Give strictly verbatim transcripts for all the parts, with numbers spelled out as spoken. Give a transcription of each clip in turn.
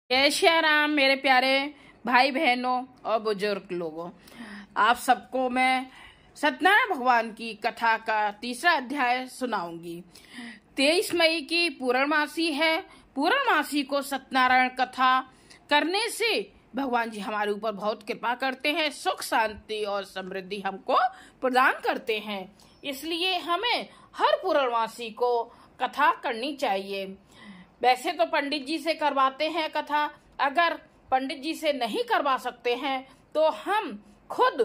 जय श्री राम मेरे प्यारे भाई बहनों और बुजुर्ग लोगों, आप सबको मैं सत्यनारायण भगवान की कथा का तीसरा अध्याय सुनाऊंगी। तेईस मई की पूर्णमासी है। पूर्णमासी को सत्यनारायण कथा करने से भगवान जी हमारे ऊपर बहुत कृपा करते हैं, सुख शांति और समृद्धि हमको प्रदान करते हैं। इसलिए हमें हर पूर्णमासी को कथा करनी चाहिए। वैसे तो पंडित जी से करवाते हैं कथा, अगर पंडित जी से नहीं करवा सकते हैं तो हम खुद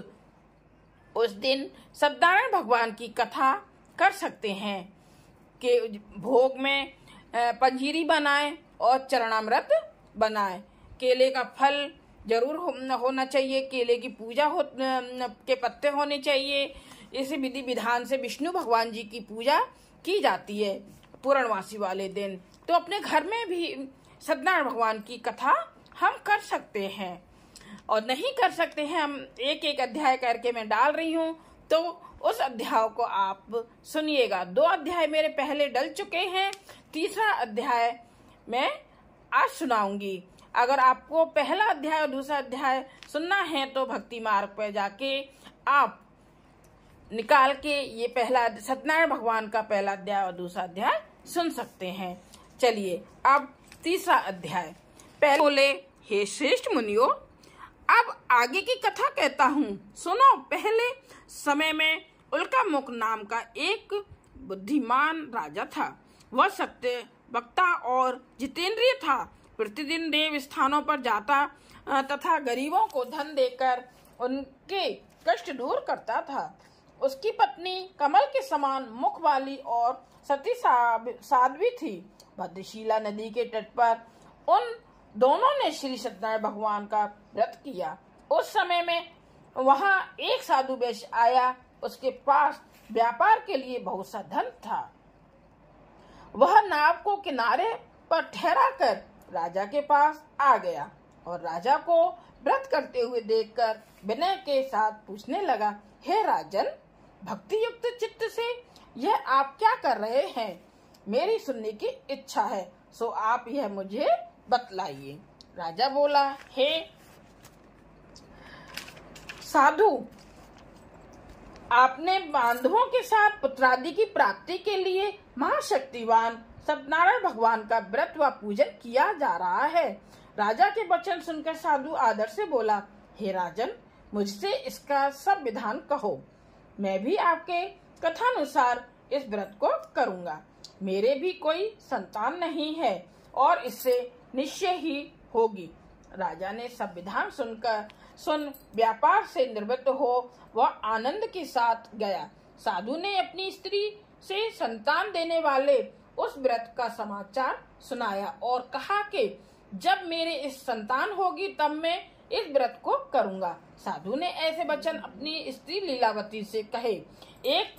उस दिन सत्यनारायण भगवान की कथा कर सकते हैं कि भोग में पंजीरी बनाएं और चरणामृत बनाएं। केले का फल जरूर होना चाहिए, केले की पूजा हो के पत्ते होने चाहिए। इस विधि विधान से विष्णु भगवान जी की पूजा की जाती है पूर्णमासी वाले दिन। तो अपने घर में भी सत्यनारायण भगवान की कथा हम कर सकते हैं, और नहीं कर सकते हैं हम एक एक अध्याय करके मैं डाल रही हूँ, तो उस अध्याय को आप सुनिएगा। दो अध्याय मेरे पहले डल चुके हैं, तीसरा अध्याय मैं आज सुनाऊंगी। अगर आपको पहला अध्याय और दूसरा अध्याय सुनना है तो भक्ति मार्ग पर जाके आप निकाल के ये पहला सत्यनारायण भगवान का पहला अध्याय और दूसरा अध्याय सुन सकते हैं। चलिए अब तीसरा अध्याय। पहले बोले, हे श्रेष्ठ मुनियों, अब आगे की कथा कहता हूँ, सुनो। पहले समय में उल्कामुख नाम का एक बुद्धिमान राजा था। वह सत्य वक्ता और जितेंद्रिय था। प्रतिदिन देव स्थानों पर जाता तथा गरीबों को धन देकर उनके कष्ट दूर करता था। उसकी पत्नी कमल के समान मुख वाली और सती साध्वी थी। भद्रशिला नदी के तट पर उन दोनों ने श्री सत्यनारायण भगवान का व्रत किया। उस समय में वहां एक साधु वैश्य आया। उसके पास व्यापार के लिए बहुत सा धन था। वह नाव को किनारे पर ठहरा कर राजा के पास आ गया और राजा को व्रत करते हुए देखकर विनय के साथ पूछने लगा, हे राजन, भक्ति युक्त चित्त से यह आप क्या कर रहे हैं? मेरी सुनने की इच्छा है, सो आप यह मुझे बतलाइए। राजा बोला, हे साधु, आपने बांधवों के साथ पुत्रादि की प्राप्ति के लिए महाशक्तिवान सत्यनारायण भगवान का व्रत व पूजन किया जा रहा है। राजा के वचन सुनकर साधु आदर से बोला, हे राजन, मुझसे इसका सब विधान कहो। मैं भी आपके कथानुसार इस व्रत को करूंगा। मेरे भी कोई संतान नहीं है और इससे निश्चय ही होगी। राजा ने सब विधान सुनकर सुन व्यापार से निवृत्त हो वह आनंद के साथ गया। साधु ने अपनी स्त्री से संतान देने वाले उस व्रत का समाचार सुनाया और कहा कि जब मेरे इस संतान होगी तब मैं इस व्रत को करूंगा। साधु ने ऐसे वचन अपनी स्त्री लीलावती से कहे। एक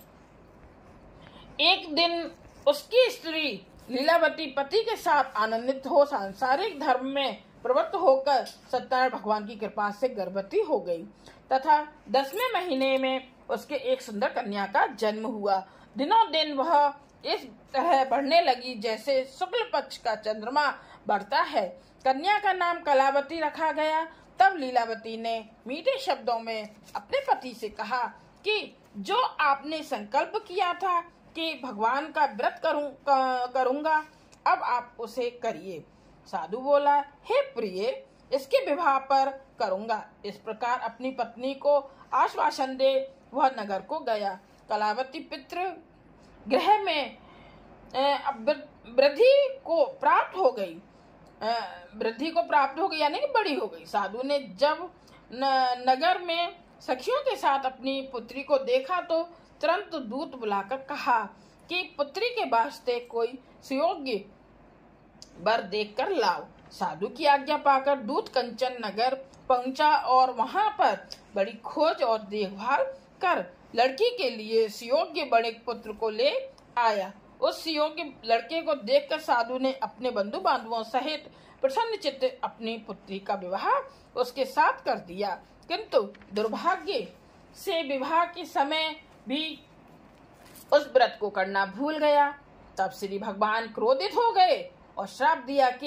एक दिन उसकी स्त्री लीलावती पति के साथ आनंदित हो सांसारिक धर्म में प्रवृत्त होकर सत्यनारायण भगवान की कृपा से गर्भवती हो गई तथा दसवें महीने में उसके एक सुंदर कन्या का जन्म हुआ। दिनों दिन वह इस तरह बढ़ने लगी जैसे शुक्ल पक्ष का चंद्रमा बढ़ता है। कन्या का नाम कलावती रखा गया। तब लीलावती ने मीठे शब्दों में अपने पति से कहा कि जो आपने संकल्प किया था कि भगवान का व्रत करूं, करूंगा, अब आप उसे करिए। साधु बोला, हे प्रिय, इसके विवाह पर करूंगा। इस प्रकार अपनी पत्नी को आश्वासन दे वह नगर को गया। कलावती पितृ गृह में वृद्धि को प्राप्त हो गई वृद्धि को प्राप्त हो गई यानी कि बड़ी हो गई। साधु ने जब न, नगर में सखियों के साथ अपनी पुत्री को देखा तो तुरंत दूत बुलाकर कहा कि पुत्री के वास्ते कोई सुयोग्य वर देखकर लाओ। साधु की आज्ञा पाकर दूत कंचन नगर पहुंचा और वहां पर बड़ी खोज और देखभाल कर लड़की के लिए सुयोग्य बड़े पुत्र को ले आया। उस सुयोग्य लड़के को देखकर साधु ने अपने बंधु बांधवों सहित प्रसन्न चित्त अपनी पुत्री का विवाह उसके साथ कर दिया। किंतु दुर्भाग्य से विवाह के समय भी उस व्रत को करना भूल गया। तब श्री भगवान क्रोधित हो गए और श्राप दिया कि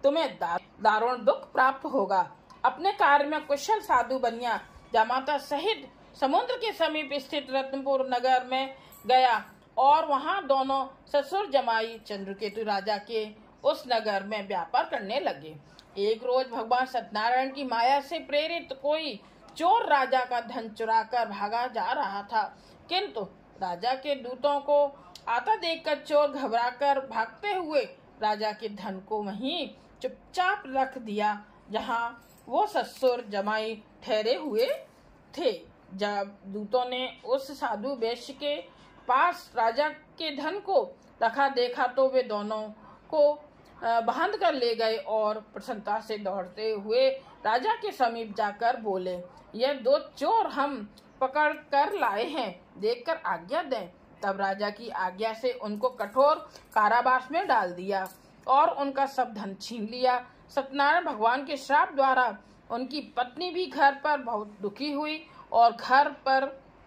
तुम्हें दारुण दुख प्राप्त होगा। अपने कार्य में कुशल साधु बनिया जामाता सहित समुद्र के समीप स्थित रत्नपुर नगर में गया और वहां दोनों ससुर जमाई चंद्रकेतु राजा के उस नगर में व्यापार करने लगे। एक रोज भगवान सत्यनारायण की माया से प्रेरित कोई चोर राजा का धन चुराकर भागा जा रहा था, किंतु राजा के दूतों को आता देखकर चोर घबराकर भागते हुए राजा के धन को वहीं चुपचाप रख दिया जहां वो ससुर जमाई ठहरे हुए थे। जब दूतों ने उस साधु वैश्य के पास राजा के धन को रखा देखा तो वे दोनों को बांध कर ले गए और प्रसन्नता से दौड़ते हुए राजा के समीप जाकर बोले, यह दो चोर हम पकड़ कर लाए हैं, देखकर आज्ञा दें। तब राजा की आज्ञा से उनको कठोर कारावास में डाल दिया और उनका सब धन छीन लिया। सत्यनारायण भगवान के श्राप द्वारा उनकी पत्नी भी घर पर बहुत दुखी हुई और घर पर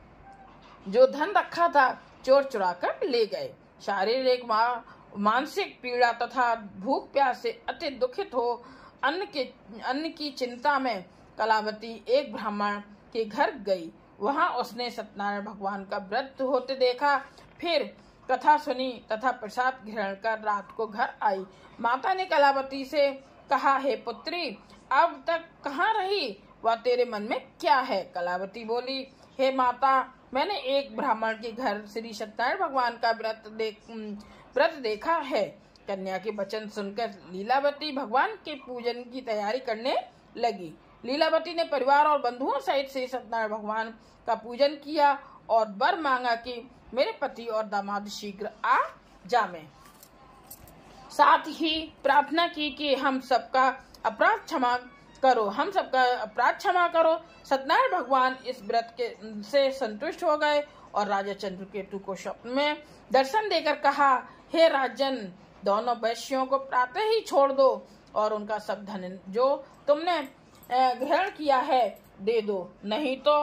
जो धन रखा था चोर चुरा कर ले गए। शारीरिक मानसिक पीड़ा तथा भूख प्यास से अति दुखित हो अन्न के अन्न की चिंता में कलावती एक ब्राह्मण के घर गई। वहां उसने सत्यनारायण भगवान का व्रत होते देखा, फिर कथा सुनी तथा प्रसाद ग्रहण कर रात को घर आई। माता ने कलावती से कहा, हे पुत्री, अब तक कहाँ रही, वह तेरे मन में क्या है? कलावती बोली, हे माता, मैंने एक ब्राह्मण के घर श्री सत्यनारायण भगवान का व्रत देख व्रत देखा है। कन्या के वचन सुनकर लीलावती भगवान के पूजन की तैयारी करने लगी। लीलावती ने परिवार और बंधुओं सहित श्री सत्यनारायण भगवान का पूजन किया और वर मांगा कि मेरे पति और दामाद शीघ्र आ जामे। साथ ही प्रार्थना की कि हम सबका अपराध क्षमा करो हम सबका अपराध क्षमा करो। सत्यनारायण भगवान इस व्रत के से संतुष्ट हो गए और राजा चंद्रकेतु को स्वप्न में दर्शन देकर कहा, हे राजन, दोनों वैश्यों को प्रातः ही छोड़ दो और उनका सब धन जो तुमने ग्रहण किया है दे दो, नहीं तो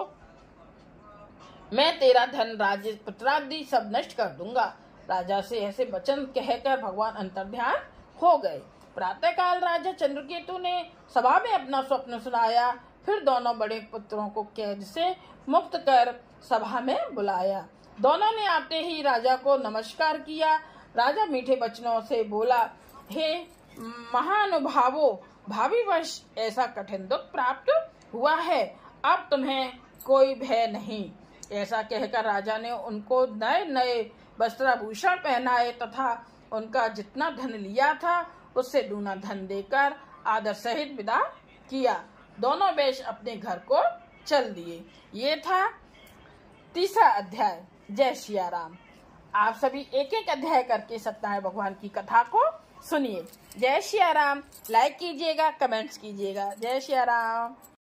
मैं तेरा धन राज्य पुत्रादि सब नष्ट कर दूंगा। राजा से ऐसे वचन कहकर भगवान अंतर्ध्यान हो गए। प्रातः काल राजा चंद्रकेतु ने सभा में अपना स्वप्न सुनाया, फिर दोनों बड़े पुत्रों को कैद से मुक्त कर सभा में बुलाया। दोनों ने आते ही राजा को नमस्कार किया। राजा मीठे वचनों से बोला, हे महानुभावों, भावी वर्ष ऐसा कठिन दुख प्राप्त हुआ है, अब तुम्हें कोई भय नहीं। ऐसा कहकर राजा ने उनको नए नए वस्त्राभूषण पहनाए तथा उनका जितना धन लिया था उससे दूना धन देकर आदर सहित विदा किया। दोनों वैश्य अपने घर को चल दिए। ये था तीसरा अध्याय। जय सिया राम। आप सभी एक एक अध्याय करके सत्यनारायण भगवान की कथा को सुनिए। जय सिया राम। लाइक कीजिएगा, कमेंट्स कीजिएगा। जय सिया राम।